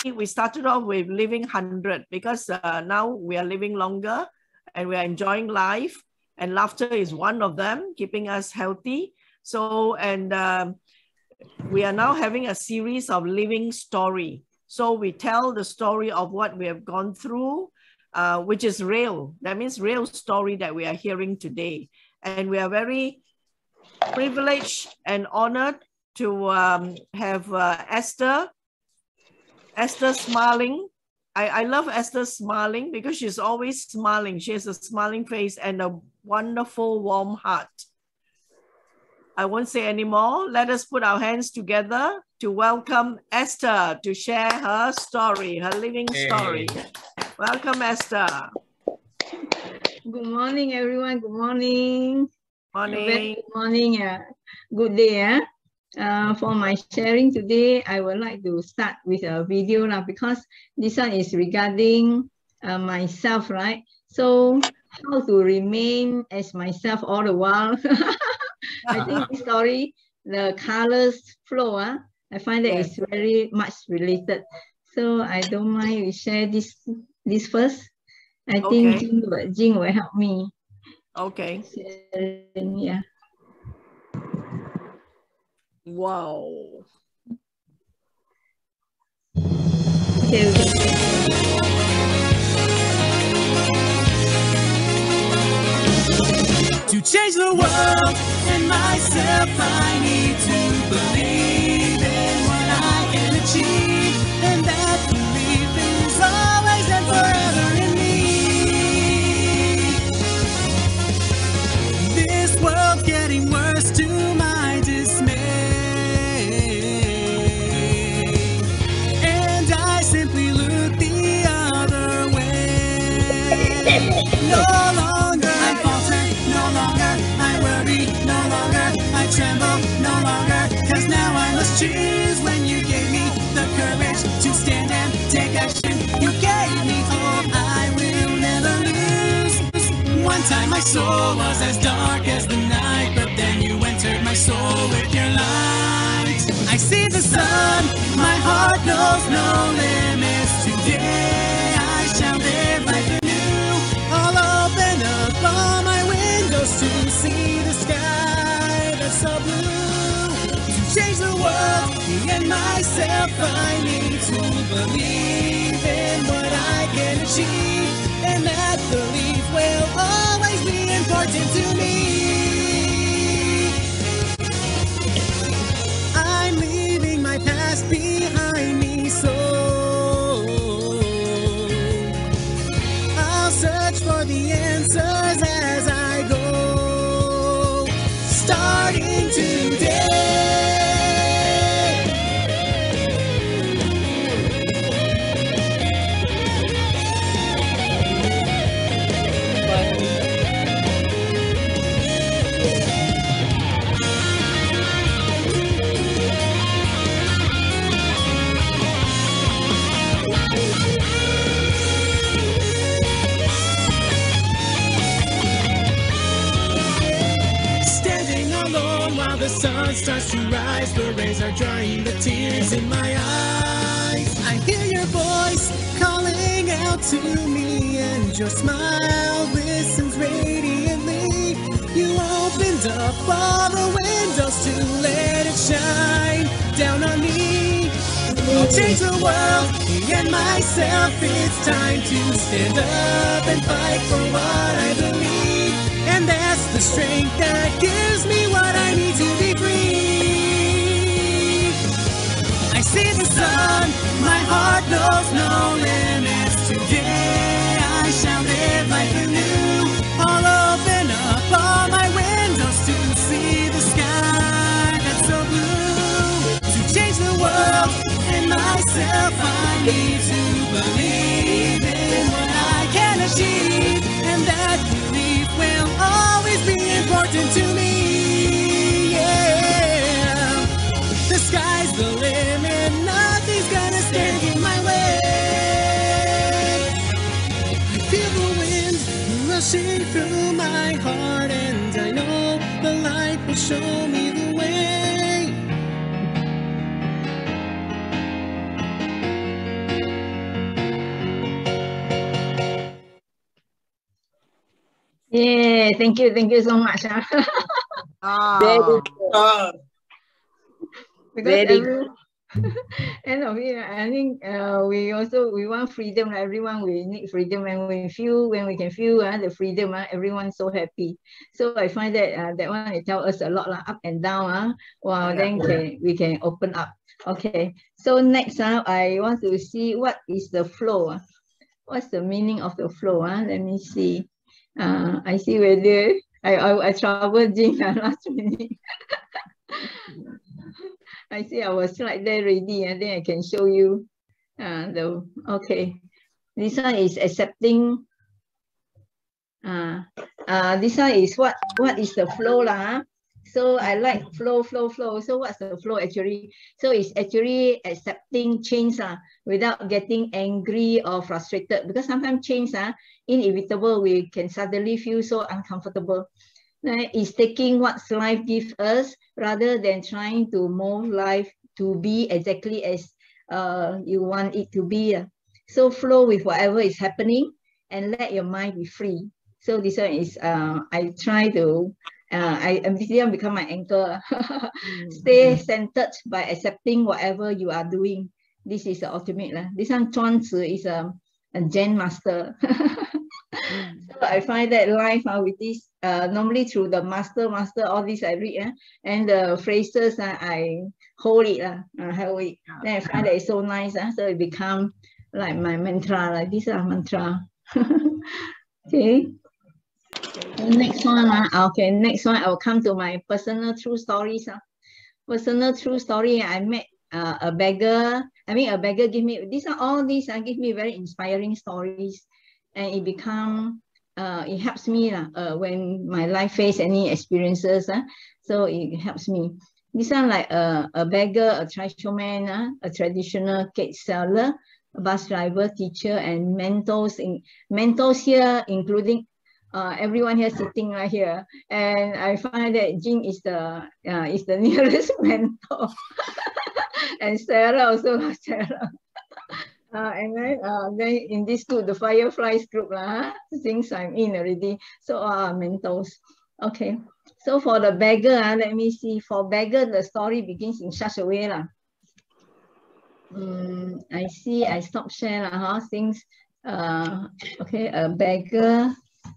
we started off with living 100 because now we are living longer and we are enjoying life, and laughter is one of them, keeping us healthy. So, and we are now having a series of living story. So we tell the story of what we have gone through, which is real. That means real story that we are hearing today. And we are very privileged and honored to have Esther smiling. I love Esther smiling because she's always smiling. She has a smiling face and a wonderful warm heart. I won't say anymore. Let us put our hands together to welcome Esther to share her story, her living story. Welcome, Esther. Good morning, everyone. Good morning. Morning. Good morning. Good day. For my sharing today, I would like to start with a video now because this one is regarding myself, right? So how to remain as myself all the while. I think this story, the colors flow, I find that it's very much related. So I don't mind we share this first. I think Jing will help me. Okay. Yeah. Wow. Okay. To change the world and myself, I need to believe in what I can achieve, and that belief is always and forever in me. This world's getting worse to my dismay, and I simply look the other way. No longer I falter, no longer I worry, no longer I tremble, no longer, cause now I must choose. When you gave me the courage to stand and take action, you gave me hope I will never lose. One time my soul was as dark as the night, but then you entered my soul with your light. I see the sun, my heart knows no limits. Today I shall live life anew. I'll open up all my windows to see the sky that's so blue. To change the world, me and myself, I need to believe in what I can achieve, and that belief will always be important to me. I'm leaving my past behind me, so I'll search for the answers as I go, starting today. The sun starts to rise, the rays are drying the tears in my eyes. I hear your voice calling out to me, and your smile glistens radiantly. You opened up all the windows to let it shine down on me. I'll change the world, me and myself. It's time to stand up and fight for what I believe, and that's the strength that gives me what I need to be free. I see the sun, my heart knows no limits. Today I shall live life anew. I'll open up all my windows to see the sky that's so blue. To change the world and myself, I need to believe in what I can achieve, and that belief will always be important to me. Yeah, the sky's the limit, nothing's gonna stand in my way. I feel the wind rushing through my heart, and I know the light will show me the way. Okay, thank you so much. Ah, Because Very every end of it, I think we want freedom. Everyone we need freedom, and when we can feel the freedom, everyone's so happy. So I find that that one it tells us a lot, up and down. Well, then we can open up. Okay. So next, I want to see what is the flow. What's the meaning of the flow? Let me see. I see whether I trouble Jing last minute. I see our slide there ready, and then I can show you okay. This one is accepting. This one is what is the flow lah. So I like flow. So what's the flow actually? So it's actually accepting change without getting angry or frustrated, because sometimes change inevitable. We can suddenly feel so uncomfortable. Is taking what life gives us rather than trying to mold life to be exactly as you want it to be. So flow with whatever is happening and let your mind be free. So this one is I try to I become my anchor. Stay centered by accepting whatever you are doing. This is the ultimate. This one Zhuangzi is a Zen master. So I find that life with this normally through the master all this I read and the phrases I hold it hold it. Then I find that it's so nice so it become like my mantra, like this mantra. Okay. Next one okay, next one I will come to my personal true stories. Personal true story. I met a beggar. A beggar give me all these give me very inspiring stories. And it become, it helps me when my life face any experiences. So it helps me. This one like a beggar, a tribesman, a traditional cake seller, a bus driver, teacher, and mentors. Mentors here, including everyone here sitting right here. And I find that Jing is the nearest mentor. And Sara also, Sara. And then in this group, the Fireflies group, since I'm in already, so mentors. Okay, so for the beggar, let me see. For beggar, the story begins in such a way. I see, I stop share things. Okay, a beggar.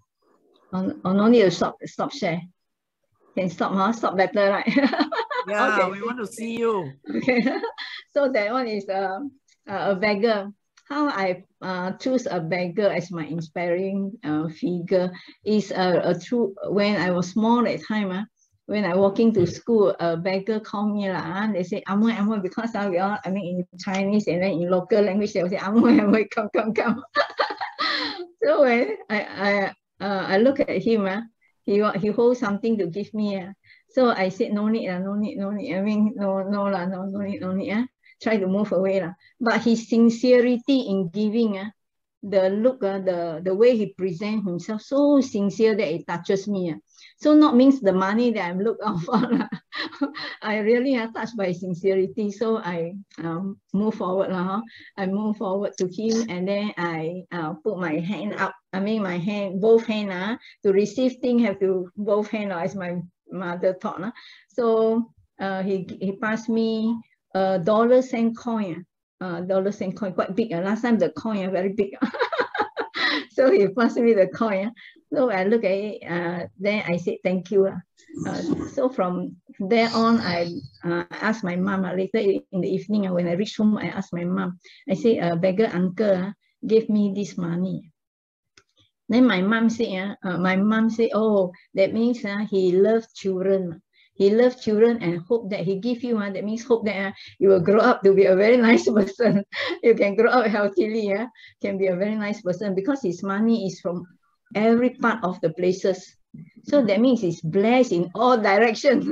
No need to stop share. Can stop, stop better, right? yeah, okay. We want to see you. Okay, so that one is a beggar. How I choose a beggar as my inspiring figure is a true. When I was small that time, when I walking to school, a beggar called me they say amoy, because we all in Chinese and then in local language they will say amoy, come. So when I look at him, he holds something to give me. So I said no need. No need. No need. Try to move away. But his sincerity in giving, the look, the way he presents himself, so sincere that it touches me. So not means the money that I'm looking out for. I really am touched by sincerity. So I move forward. I move forward to him, and then I put my hand up. My hand, both hands. To receive things, have to both hands, as my mother taught. So he passed me a $1 coin. $1 coin, quite big. Last time the coin very big. So he passed me the coin. So I look at it, then I said thank you. So from there on, I asked my mom later in the evening when I reached home, I asked my mom, I said, beggar uncle gave me this money. Then my mom said, oh, that means he loves children. He loves children and hope that he give you, that means hope that you will grow up to be a very nice person. You can grow up healthily, can be a very nice person, because his money is from every part of the places. So that means he's blessed in all directions.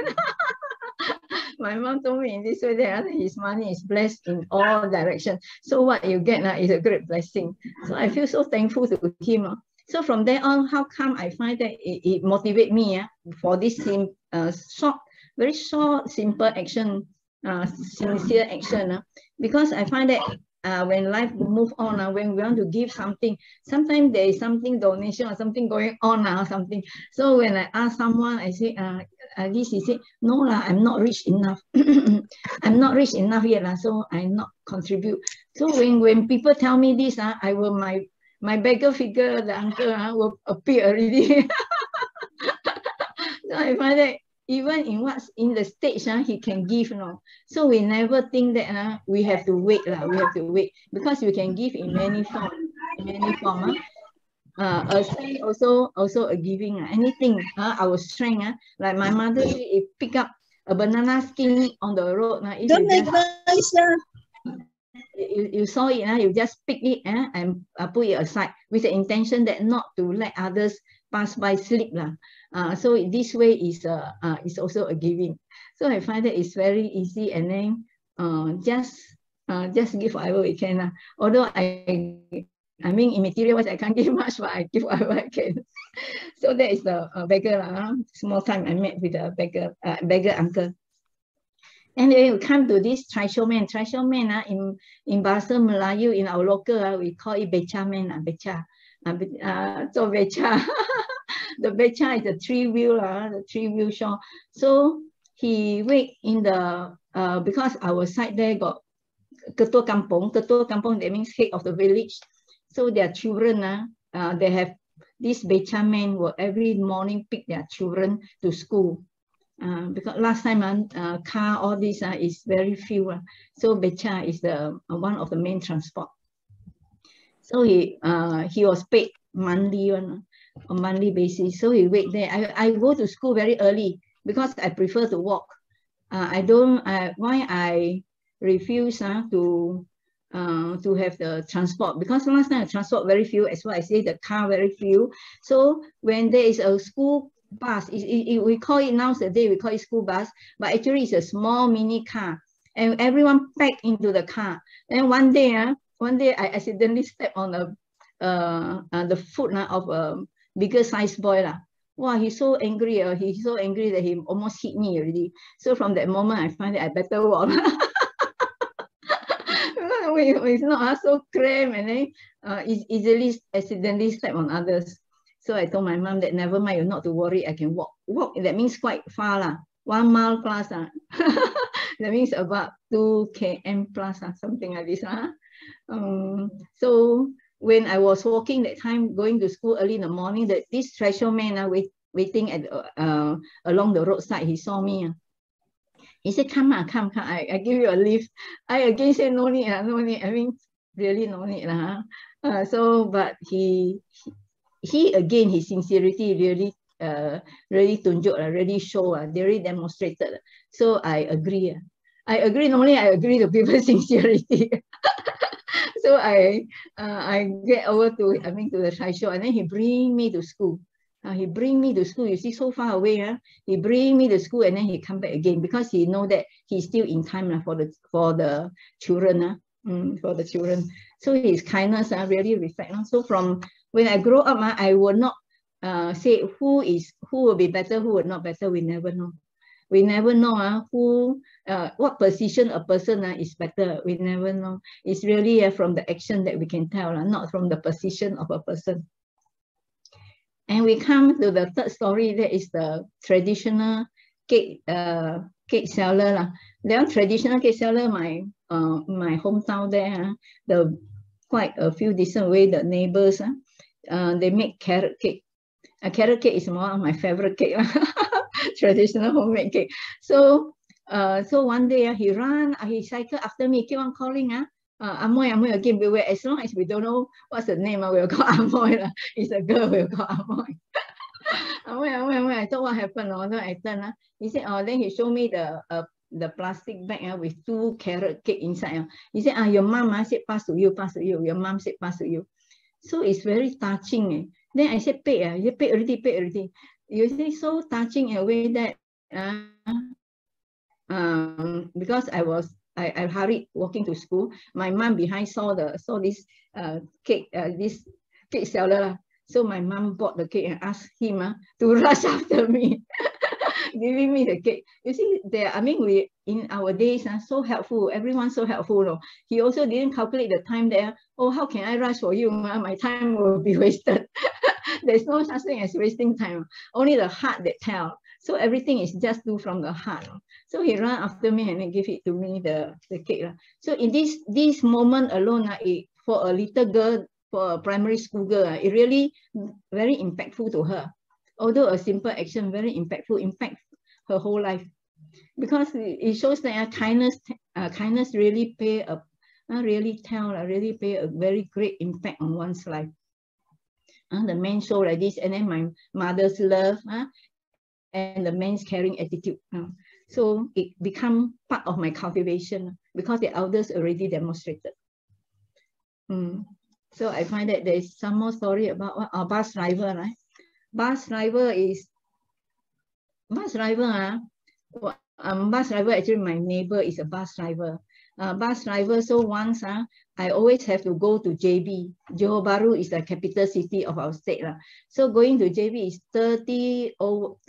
My mom told me in this way that his money is blessed in all directions. So what you get is a great blessing. So I feel so thankful to him. So from there on, how come I find that it motivates me for this short, very short, simple action, sincere action? Because I find that when life move on, when we want to give something, sometimes there is something donation or something going on or something. So when I ask someone, I say, at least he said, no lah, I'm not rich enough. I'm not rich enough yet, so I not contribute. So when people tell me this, I will my beggar figure, the uncle will appear already. So I find that even in the stage he can give, so we never think that we have to wait we have to wait, because we can give in many form. A strength also a giving, anything, our strength, like my mother, if pick up a banana skin on the road, if Don't make noise. you saw it, you just pick it and put it aside with the intention that not to let others pass by, slip so this way is also a giving. So I find that it's very easy, and then just give whatever we can. Although I mean, in material wise I can't give much, but I give whatever I can. So that is the beggar. Small time I met with a beggar uncle. And then we come to this trishaw man. Trishaw man in Bahasa Melayu, in our local, we call it beca man. Beca. So beca. The beca is a three-wheel shaw. So he wait in the, because our side there got ketua kampung. Ketua kampung, that means head of the village. So their children, they have this beca man will every morning pick their children to school. Because last time car, all this is very few. So beca is the one of the main transport. So he was paid monthly on monthly basis. So he wait there. I go to school very early because I prefer to walk. Why I refuse to have the transport, because last time the transport very few, as well I say the car very few. So when there is a school bus, we call it nowadays, we call it school bus, but actually it's a small mini car, and everyone packed into the car. And one day I accidentally stepped on the foot of a bigger size boy. Wow, he's so angry. He's so angry that he almost hit me already. So from that moment, I find that I better walk. It's not so cramped, and then it's easily accidentally step on others. So I told my mom that never mind, you're not to worry, I can walk. Walk, that means quite far, 1 mile plus. That means about 2 km plus, something like this. So when I was walking that time, going to school early in the morning, this treasure man waiting at along the roadside, he saw me. He said, come, I give you a lift. I again said, no need, no need. I mean, really no need. So, but he again, his sincerity really tunjuk, really show, they really demonstrated. So I agree. Normally I agree to people's sincerity. So I get over to the trishaw, and then he bring me to school. He bring me to school. You see, so far away. He bring me to school, and then he come back again, because he know that he's still in time for the children. For the children. So his kindness really reflect. So from when I grow up, I will not say who will be better, who will not better. We never know. We never know what position a person is better. We never know. It's really from the action that we can tell, not from the position of a person. And we come to the third story. That is the traditional cake seller. There are traditional cake seller. My hometown there. The quite a few decent way. The neighbors, they make carrot cake. Carrot cake is one of my favorite cake. Traditional homemade cake. So one day he cycled after me, keep on calling Amoy again. As long as we don't know what's the name, we'll call Amoy. It's a girl, we'll call Amoy. Amoy. I thought what happened. I turned. He said, then he showed me the plastic bag with 2 carrot cake inside. He said, your mom said pass to you. Your mom said pass to you. So it's very touching. Then I said, pay. You pay already. You see, so touching in a way that because I hurried walking to school. My mom behind saw this cake seller. So my mom bought the cake and asked him to rush after me, giving me the cake. You see, in our days, so helpful. Everyone's so helpful. No? He also didn't calculate the time there. Oh, how can I rush for you? My time will be wasted. There's no such thing as wasting time. Only the heart that tells. So everything is just do from the heart. So he ran after me and then give it to me, the cake. So in this moment alone, for a little girl, for a primary school girl, it really very impactful to her. Although a simple action, very impactful, impact her whole life. Because it shows that kindness really pay a very great impact on one's life. The man show like this, and then my mother's love, and the man's caring attitude. So it become part of my cultivation because the elders already demonstrated. So I find that there is some more story about our bus driver, right? Bus driver actually my neighbor is a bus driver. So once I always have to go to JB. Johor Bahru is the capital city of our state. So going to JB is 36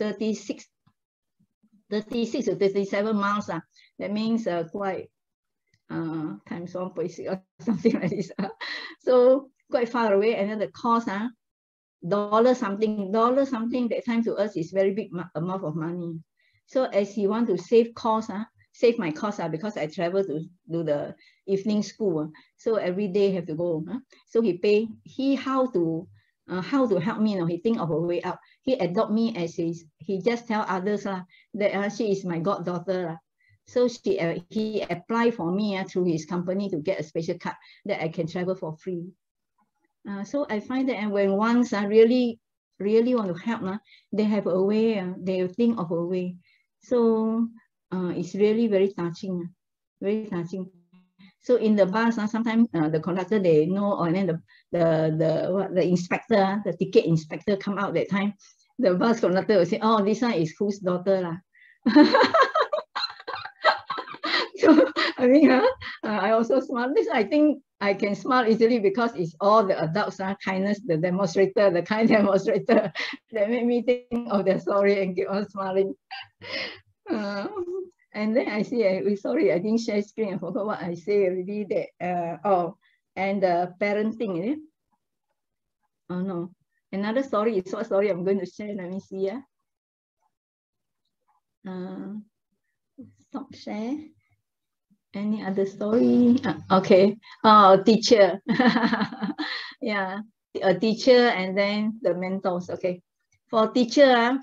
or 37 miles. That means quite times 1.6 or something like this. So quite far away, and then the cost dollar something that time to us is very big amount of money. So as he want to save cost, save my cost because I travel to do the evening school. So every day have to go. So how to help me. He think of a way out. He adopt me as he just tell others that she is my goddaughter. So he applied for me through his company to get a special card that I can travel for free. So I find that, and when once I really want to help, they have a way. They think of a way. So it's really very touching, very touching. So in the bus, sometimes the conductor they know, and then the inspector, the ticket inspector come out that time. The bus conductor will say, "Oh, this one is whose daughter lah?" So I mean, I also smile. This I think I can smile easily because it's all the adults, kindness, the demonstrator, the kind demonstrator that made me think of the story and keep on smiling. And then I see, sorry, I didn't share screen. I forgot what I say already. That and parenting, is it? Oh no, another story is what story I'm going to share. Let me see. Stop share. Any other story? Okay. Oh, teacher. Yeah, a teacher and then the mentors. Okay. For teacher,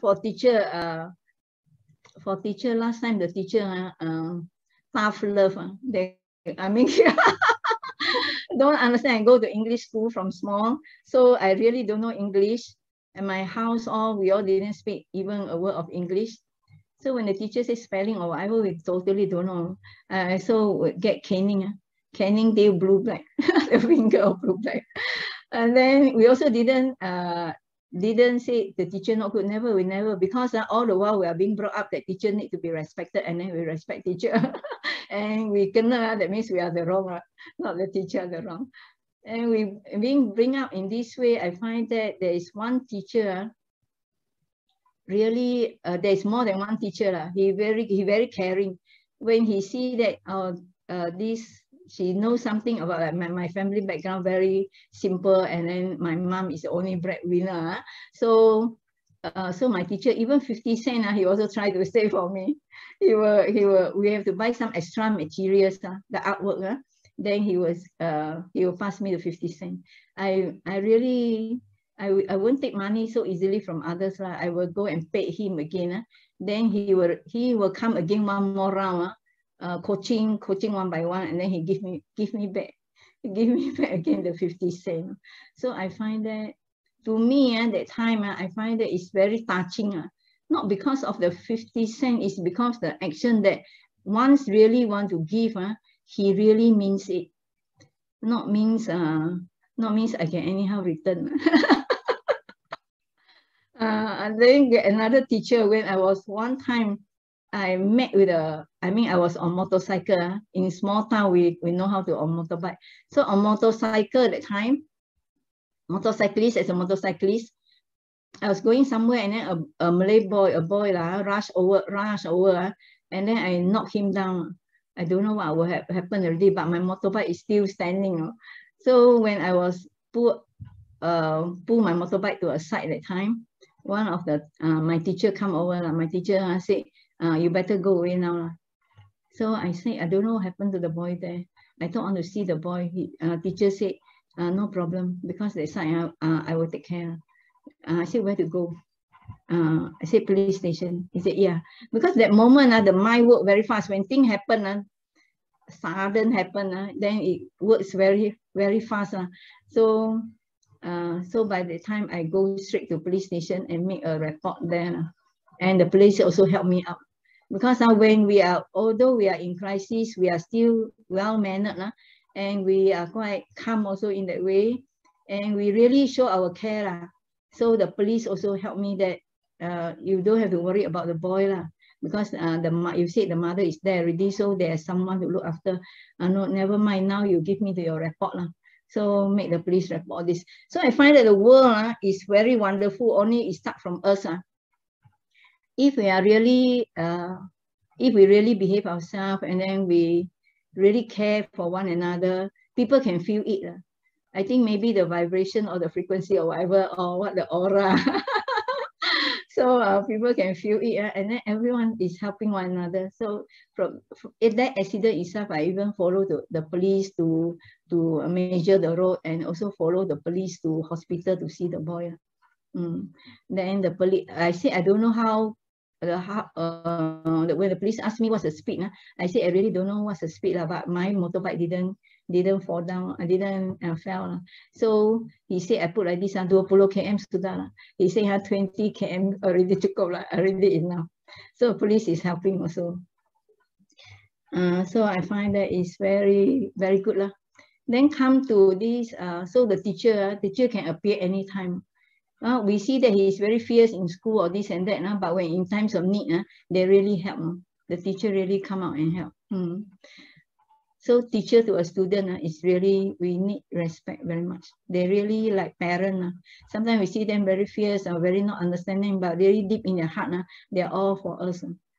last time the teacher tough love. I mean, don't understand. I go to English school from small, so I really don't know English. And my house, we all didn't speak even a word of English. So when the teacher says spelling or whatever, we totally don't know. So we get caning day blue black, the finger of blue black. And then we also didn't say the teacher not good. We never, because all the while we are being brought up that teacher need to be respected, and then we respect teacher. And we kena, that means we are the wrong, not the teacher the wrong. And we being bring up in this way, I find that there is one teacher. Really, there's more than one teacher. He very caring. When he see that she knows something about my family background, very simple, and then my mom is the only breadwinner. So my teacher, even 50 cents, he also tried to save for me. We have to buy some extra materials, the artwork. Then he will pass me the 50 cents. I won't take money so easily from others. I will go and pay him again. Then he will come again one more round, coaching one by one, and then he give me back again the 50 cents. So I find that, to me, that time, I find that it's very touching. Not because of the 50 cents, it's because the action that once really want to give, he really means it. Not means I can anyhow return. And then another teacher, when I was one time, I met with I was on motorcycle. In small town, we know how to on motorbike. So on motorcycle at that time, as a motorcyclist, I was going somewhere, and then a Malay boy, rush over, and then I knock him down. I don't know what will happen already, but my motorbike is still standing. So when I was pull my motorbike to a side that time, one of the my teacher come over. My teacher said, you better go away now. So I said, I don't know what happened to the boy there. I don't want to see the boy. Teacher said, no problem, because that side I will take care. I said, where to go? I said, police station. He said, yeah. Because that moment, the mind work very fast. When things happen, sudden happen, then it works very, very fast. So by the time I go straight to police station and make a report there, and the police also help me out. Because when we are, although we are in crisis, we are still well-mannered, and we are quite calm also in that way, and we really show our care. So the police also help me that you don't have to worry about the boy, because you said the mother is there already, so there's someone to look after. No, never mind, now you give me your report. So make the police report this. So I find that the world is very wonderful, only it starts from us. If we are really, if we really behave ourselves, and then we really care for one another, people can feel it. I think maybe the vibration or the frequency or whatever, or what the aura. So people can feel it, and then everyone is helping one another. So from that accident itself, I even follow the police to measure the road, and also follow the police to hospital to see the boy. Then the police, I said, I don't know how. When the police asked me what's the speed, I said I really don't know what's the speed, but my motorbike didn't fall down, I didn't fell. So he said I put like this, 20 km sudah. He said 20 km already cukup, already enough. So police is helping also. So I find that is very, very good. Then come to this, so the teacher can appear anytime. We see that he is very fierce in school or this and that, but when in times of need, they really help. The teacher really come out and help. So teacher to a student is really, we need respect very much. They really like parents. Sometimes we see them very fierce or very not understanding, but really deep in their heart, they are all for us.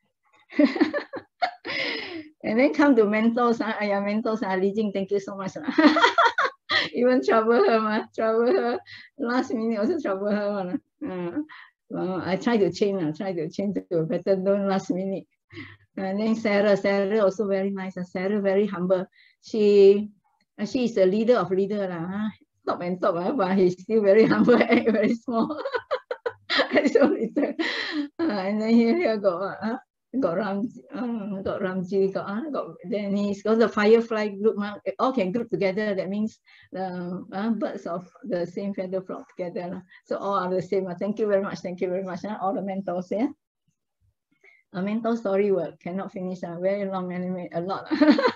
And then come to mentors. Mentors, Li Jing, thank you so much. Even trouble her, last minute also trouble her. I try to change to a better, don't last minute. And then Sara also very nice. Sara very humble. She is the leader of leader, top and top, but he's still very humble and very small. So little. And then here got Ramji, got Dennis, got the Firefly group. All can group together. That means the birds of the same feather flock together. So all are the same. Thank you very much. Thank you very much. All the mentors. A mentor story cannot finish. Very long anyway. A lot.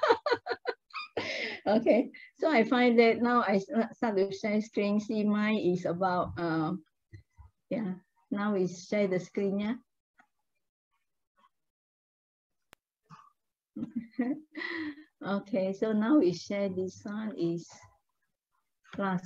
Okay. So I find that now I start to share screen. See, mine is about yeah. Now we share the screen. Yeah. Okay, so now we share this one is class.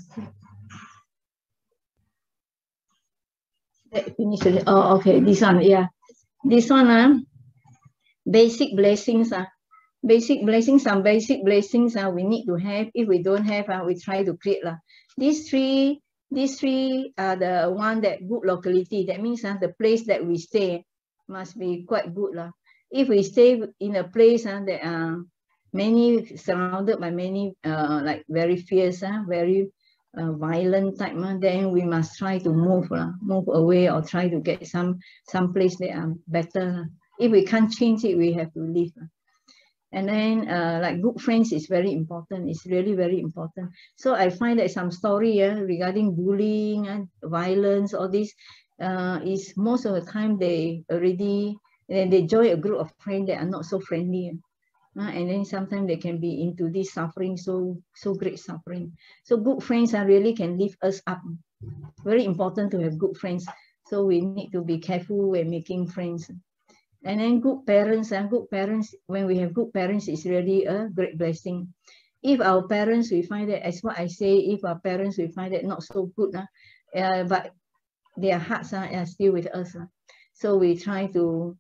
Finish it. Oh, okay, this one, yeah. This one, basic blessings. Basic blessings, some basic blessings we need to have. If we don't have, we try to create. These three are the one that good locality. That means the place that we stay must be quite good. If we stay in a place that are surrounded by many like very fierce, very violent type, then we must try to move away, or try to get some place that are better. If we can't change it, we have to leave. And then like good friends is very important. It's really very important. So I find that some story regarding bullying and violence, all this is most of the time they join a group of friends that are not so friendly. And then sometimes they can be into this suffering, so great suffering. So good friends really can lift us up. Very important to have good friends. So we need to be careful when making friends. And then good parents, when we have good parents, it's really a great blessing. If our parents, we find that, as what I say, if our parents, we find that not so good, but their hearts are still with us. So we try to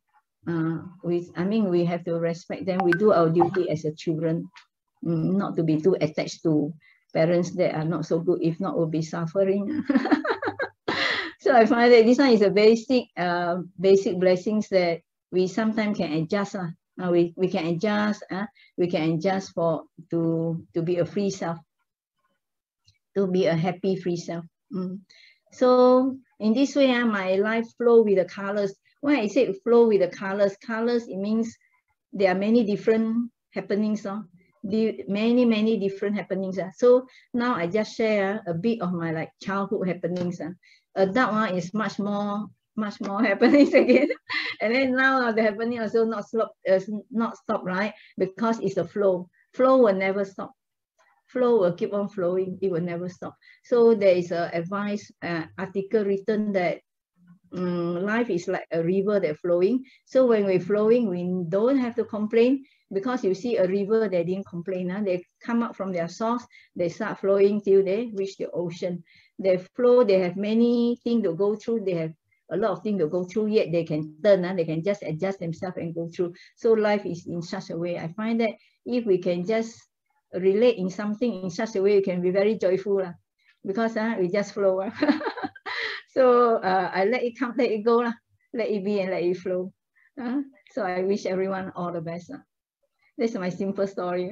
we have to respect them. We do our duty as a children, not to be too attached to parents that are not so good. If not, we'll be suffering. So I find that this one is a basic blessings that we sometimes can adjust. We can adjust. We can adjust to be a free self, to be a happy free self. So in this way, my life flow with the colors. When I say flow with the colors, it means there are many different happenings. Many different happenings. So now I just share a bit of my childhood happenings. Adult one is much more happenings again. And then now the happening also not stop, right? Because it's a flow. Flow will never stop. Flow will keep on flowing. It will never stop. So there is an advice article written that life is like a river that's flowing. So when we're flowing, we don't have to complain, because you see a river, they didn't complain. They come up from their source, they start flowing till they reach the ocean. They flow, they have many things to go through, they have a lot of things to go through, yet they can turn, they can just adjust themselves and go through. So life is in such a way. I find that if we can just relate in something in such a way, you can be very joyful, because we just flow. So I let it come, let it go, let it be and let it flow. So I wish everyone all the best. That's my simple story.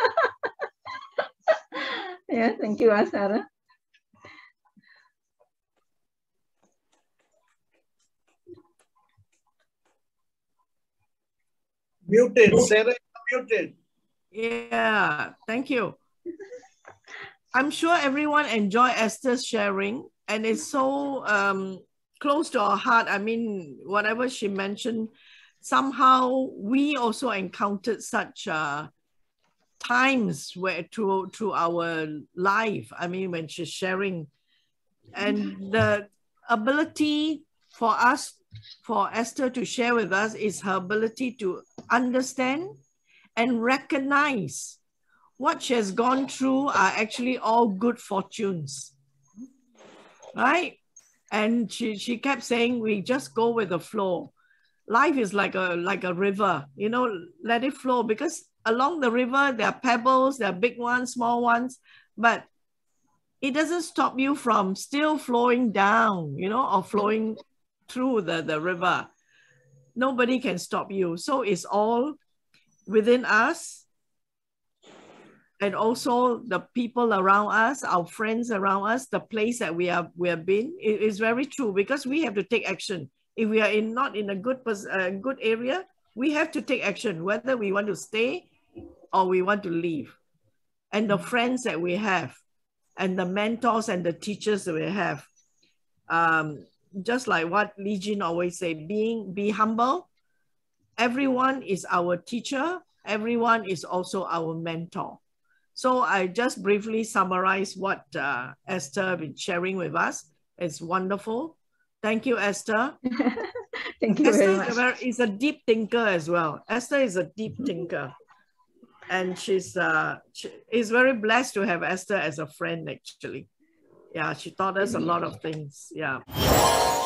Yeah, thank you, Sara. Muted, Sarah, muted. Yeah, thank you. I'm sure everyone enjoyed Esther's sharing, and it's so close to our heart. I mean, whatever she mentioned, somehow we also encountered such times where through our life, I mean, when she's sharing, and the ability for Esther to share with us is her ability to understand and recognize what she has gone through are actually all good fortunes, right? And she kept saying, we just go with the flow. Life is like a river, let it flow, because along the river, there are pebbles, there are big ones, small ones, but it doesn't stop you from still flowing down, or flowing through the river. Nobody can stop you. So it's all within us, and also the people around us, our friends around us, the place that we have been. It is very true, because we have to take action. If we are not in a good area, we have to take action, whether we want to stay or we want to leave. And the friends that we have, and the mentors and the teachers that we have, just like what Li Jin always say, be humble. Everyone is our teacher. Everyone is also our mentor. So I just briefly summarize what Esther been sharing with us. It's wonderful. Thank you, Esther. Thank you very much. Esther is a deep thinker as well. Esther is a deep thinker. And she is very blessed to have Esther as a friend, actually. Yeah, she taught us a lot of things. Yeah.